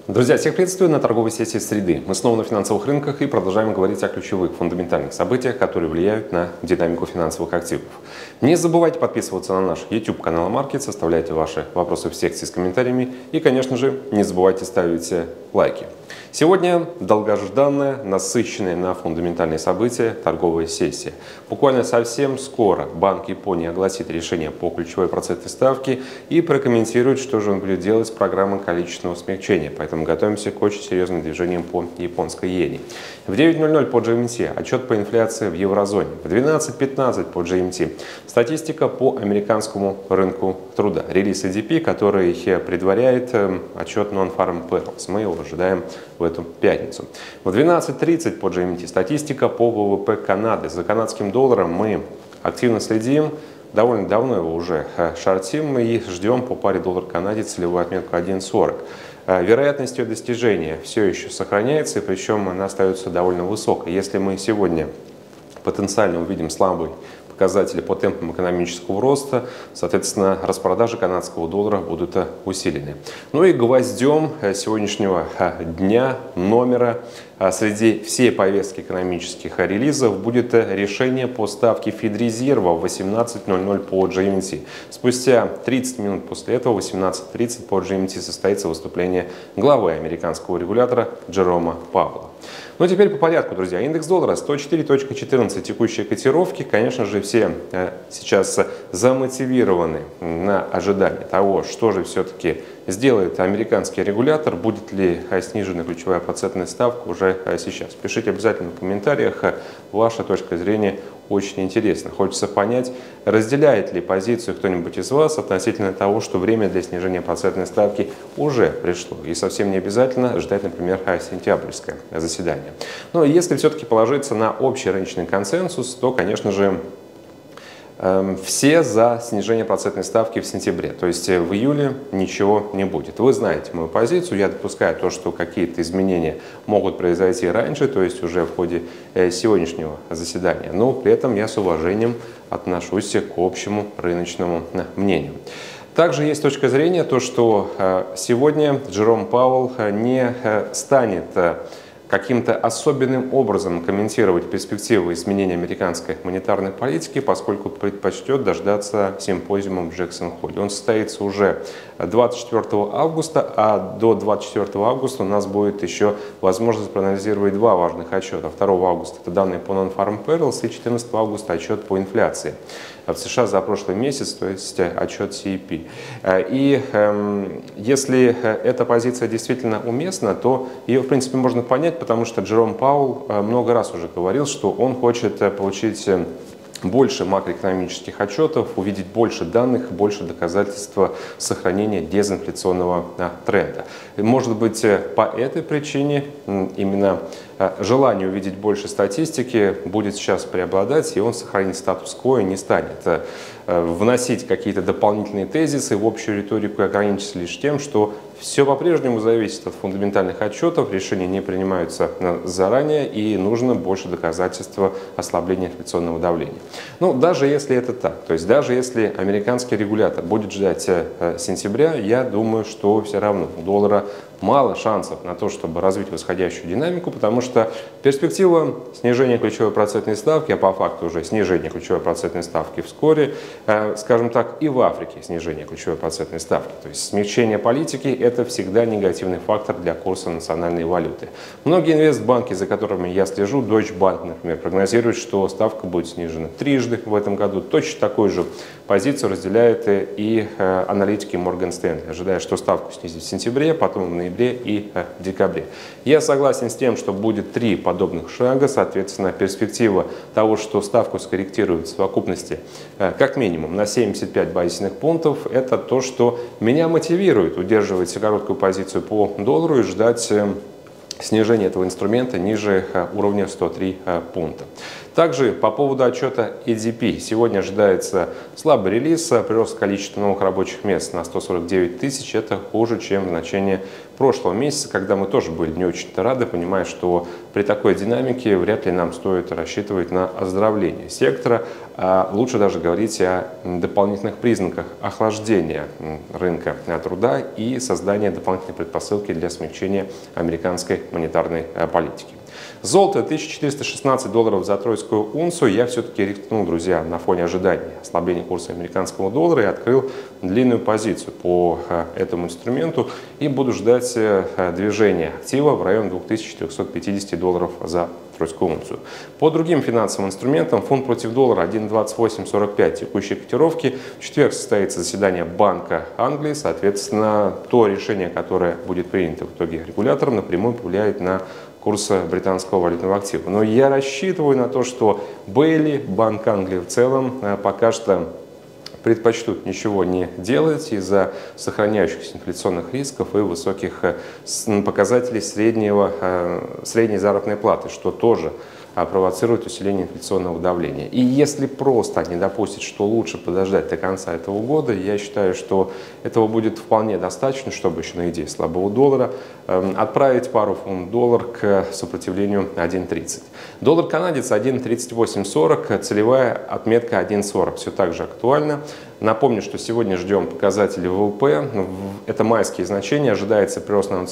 Друзья, всех приветствую на торговой сессии среды. Мы снова на финансовых рынках и продолжаем говорить о ключевых фундаментальных событиях, которые влияют на динамику финансовых активов. Не забывайте подписываться на наш YouTube канал Markets, оставляйте ваши вопросы в секции с комментариями и, конечно же, не забывайте ставить лайки. Сегодня долгожданная, насыщенная на фундаментальные события торговая сессия. Буквально совсем скоро Банк Японии огласит решение по ключевой процентной ставке и прокомментирует, что же он будет делать с программой количественного смягчения. Поэтому готовимся к очень серьезным движениям по японской иене. В 9:00 по GMT отчет по инфляции в еврозоне. В 12:15 по GMT статистика по американскому рынку труда. Релиз ADP, который предваряет отчет Non-Farm Payrolls. Мы его ожидаем в эту пятницу. В 12:30 по GMT статистика по ВВП Канады. За канадским долларом мы активно следим. Довольно давно его уже шортим и ждем по паре доллар-канадец целевую отметку 1.40. Вероятность ее достижения все еще сохраняется, и причем она остается довольно высокой. Если мы сегодня потенциально увидим слабый показатели по темпам экономического роста, соответственно, распродажи канадского доллара будут усилены. Ну и гвоздем сегодняшнего дня, номера, среди всей повестки экономических релизов будет решение по ставке Федрезерва в 18:00 по GMT. Спустя 30 минут после этого, в 18:30 по GMT, состоится выступление главы американского регулятора Джерома Пауэлла. Ну, теперь по порядку, друзья. Индекс доллара 104.14 текущие котировки. Конечно же, все сейчас замотивированы на ожидание того, что же все-таки сделает американский регулятор, будет ли снижена ключевая процентная ставка уже сейчас. Пишите обязательно в комментариях, ваша точка зрения очень интересна. Хочется понять, разделяет ли позицию кто-нибудь из вас относительно того, что время для снижения процентной ставки уже пришло. И совсем не обязательно ждать, например, сентябрьское заседание. Но если все-таки положиться на общий рыночный консенсус, то, конечно же, все за снижение процентной ставки в сентябре, то есть в июле ничего не будет. Вы знаете мою позицию, я допускаю то, что какие-то изменения могут произойти раньше, то есть уже в ходе сегодняшнего заседания, но при этом я с уважением отношусь к общему рыночному мнению. Также есть точка зрения, то, что сегодня Джером Пауэлл не станет каким-то особенным образом комментировать перспективы изменения американской монетарной политики, поскольку предпочтет дождаться симпозиума в Джексон-Холле. Он состоится уже 24 августа, а до 24 августа у нас будет еще возможность проанализировать два важных отчета. 2 августа это данные по Non-Farm Payrolls и 14 августа отчет по инфляции в США за прошлый месяц, то есть отчет CEP. И если эта позиция действительно уместна, то ее, в принципе, можно понять, потому что Джером Пауэлл много раз уже говорил, что он хочет получить больше макроэкономических отчетов, увидеть больше данных, больше доказательств сохранения дезинфляционного тренда. Может быть, по этой причине именно желание увидеть больше статистики будет сейчас преобладать, и он сохранит статус-кво и не станет вносить какие-то дополнительные тезисы в общую риторику и ограничиться лишь тем, что все по-прежнему зависит от фундаментальных отчетов, решения не принимаются заранее и нужно больше доказательств ослабления инфляционного давления. Ну, даже если это так, то есть даже если американский регулятор будет ждать сентября, я думаю, что все равно у доллара мало шансов на то, чтобы развить восходящую динамику, потому что перспектива снижения ключевой процентной ставки, а по факту уже снижение ключевой процентной ставки вскоре, скажем так, и в Африке снижение ключевой процентной ставки. То есть смягчение политики – это всегда негативный фактор для курса национальной валюты. Многие инвестбанки, за которыми я слежу, Deutsche Bank, например, прогнозируют, что ставка будет снижена трижды в этом году. Точно такую же позицию разделяют и аналитики Morgan Stanley, ожидая, что ставку снизит в сентябре, потом в ноябре и в декабре. Я согласен с тем, что будет 3 подобных шага, соответственно, перспектива того, что ставку скорректируют в совокупности как минимум на 75 базисных пунктов, это то, что меня мотивирует удерживать короткую позицию по доллару и ждать снижение этого инструмента ниже уровня 103 пункта. Также по поводу отчета ADP. Сегодня ожидается слабый релиз, прирост количества новых рабочих мест на 149 тысяч. Это хуже, чем значение прошлого месяца, когда мы тоже были не очень-то рады, понимая, что при такой динамике вряд ли нам стоит рассчитывать на оздоровление сектора. А лучше даже говорить о дополнительных признаках охлаждения рынка труда и создания дополнительной предпосылки для смягчения американской монетарной политики. Золото $1416 за тройскую унцию. Я все-таки рискнул, друзья, на фоне ожидания ослабления курса американского доллара и открыл длинную позицию по этому инструменту и буду ждать движения актива в районе $2450 за тройскую унцию. По другим финансовым инструментам фунт против доллара 1.2845 текущей котировки. В четверг состоится заседание Банка Англии. Соответственно, то решение, которое будет принято в итоге регулятором, напрямую повлияет на курс британского валютного актива. Но я рассчитываю на то, что Бейли, Банк Англии в целом, пока что предпочтут ничего не делать из-за сохраняющихся инфляционных рисков и высоких показателей средней заработной платы, что тоже провоцирует усиление инфляционного давления. И если просто не допустить, что лучше подождать до конца этого года, я считаю, что этого будет вполне достаточно, чтобы еще на идее слабого доллара отправить пару фунт доллар к сопротивлению 1.30. Доллар канадец 1.3840, целевая отметка 1.40. Все так же актуально. Напомню, что сегодня ждем показатели ВВП. Это майские значения. Ожидается прирост на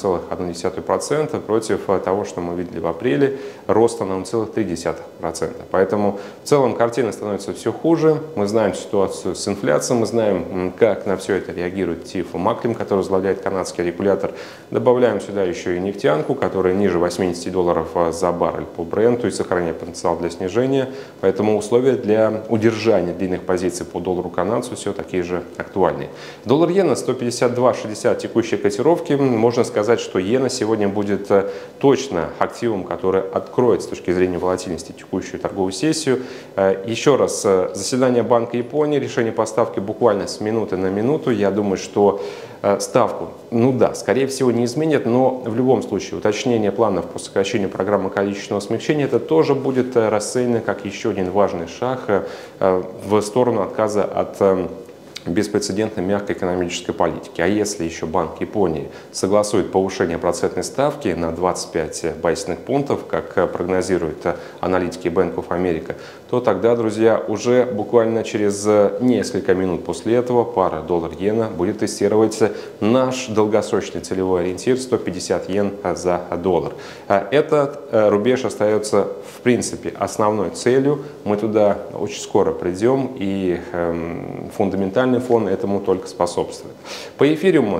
0,1% против того, что мы видели в апреле, роста на 0,3%. Поэтому в целом картина становится все хуже. Мы знаем ситуацию с инфляцией, мы знаем, как на все это реагирует Тифо Маклин, который возглавляет канадский регулятор. Добавляем сюда еще и нефтянку, которая ниже $80 за баррель по Бренту и сохраняет потенциал для снижения. Поэтому условия для удержания длинных позиций по доллару канадцу все такие же актуальные. Доллар-иена 152.60 текущей котировки. Можно сказать, что иена сегодня будет точно активом, который откроет с точки зрения волатильности текущую торговую сессию. Еще раз, заседание Банка Японии, решение по ставке буквально с минуты на минуту. Я думаю, что ставку, скорее всего, не изменят, но в любом случае уточнение планов по сокращению программы количественного смягчения, это тоже будет расценено как еще один важный шаг в сторону отказа от беспрецедентной мягкой экономической политики. А если еще Банк Японии согласует повышение процентной ставки на 25 базисных пунктов, как прогнозируют аналитики Bank of America, то тогда, друзья, уже буквально через несколько минут после этого пара доллар-иена будет тестировать наш долгосрочный целевой ориентир 150 йен за доллар. Этот рубеж остается в принципе основной целью. Мы туда очень скоро придем, и фундаментальный фон этому только способствует. По эфириуму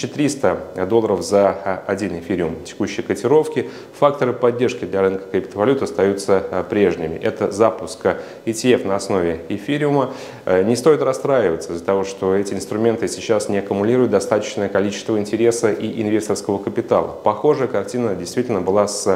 $3300 за один эфириум текущей котировки. Факторы поддержки для рынка криптовалют остаются прежними. Это запуск ETF на основе эфириума. Не стоит расстраиваться из-за того, что эти инструменты сейчас не аккумулируют достаточное количество интереса и инвесторского капитала. Похожая картина действительно была с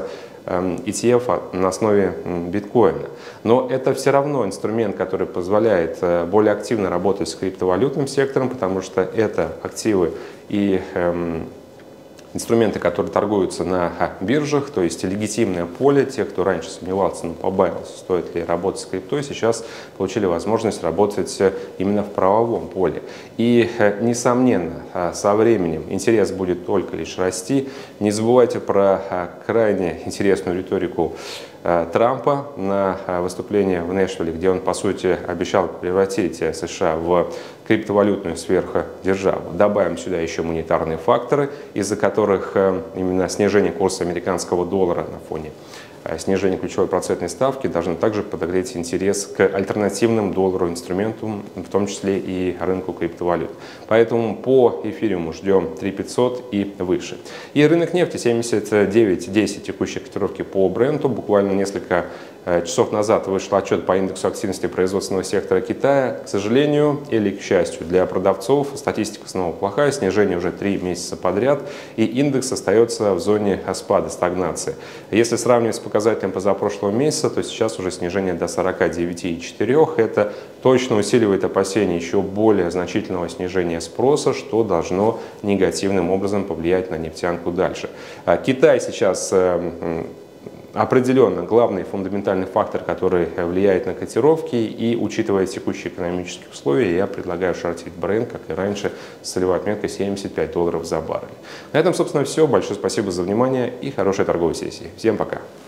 ETF на основе биткоина. Но это все равно инструмент, который позволяет более активно работать с криптовалютным сектором, потому что это активы и инструменты, которые торгуются на биржах, то есть легитимное поле. Те, кто раньше сомневался, побаивался, стоит ли работать с криптой, сейчас получили возможность работать именно в правовом поле. И, несомненно, со временем интерес будет только лишь расти. Не забывайте про крайне интересную риторику Трампа на выступлении в Нэшвилле, где он, по сути, обещал превратить США в криптовалютную сверхдержаву. Добавим сюда еще монетарные факторы, из-за которых именно снижение курса американского доллара на фоне снижение ключевой процентной ставки должно также подогреть интерес к альтернативным доллару инструментам, в том числе и рынку криптовалют. Поэтому по эфириуму ждем 3500 и выше. И рынок нефти 79.10 текущей котировки по Бренту. Буквально несколько часов назад вышел отчет по индексу активности производственного сектора Китая. К сожалению или к счастью для продавцов, статистика снова плохая, снижение уже 3 месяца подряд, и индекс остается в зоне спада, стагнации. Если сравнивать с показателем позапрошлого месяца, то сейчас уже снижение до 49,4. Это точно усиливает опасения еще более значительного снижения спроса, что должно негативным образом повлиять на нефтянку дальше. Китай сейчас определенно главный фундаментальный фактор, который влияет на котировки, и учитывая текущие экономические условия, я предлагаю шортить Brent, как и раньше, с целевой отметкой $75 за баррель. На этом, собственно, все. Большое спасибо за внимание и хорошей торговой сессии. Всем пока!